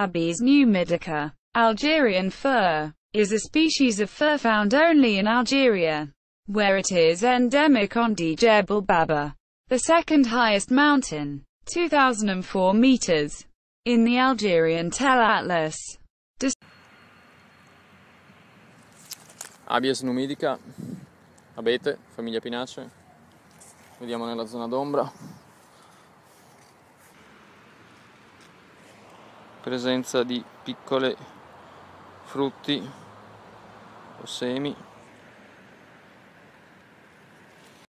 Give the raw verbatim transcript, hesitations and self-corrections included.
Abies numidica. Algerian fir is a species of fir found only in Algeria, where it is endemic on D Jebel Baba, the second highest mountain, two thousand four meters, in the Algerian Tell Atlas. Des Abies numidica, abete, famiglia Pinacee. Vediamo nella zona d'ombra. Presenza di piccole frutti o semi.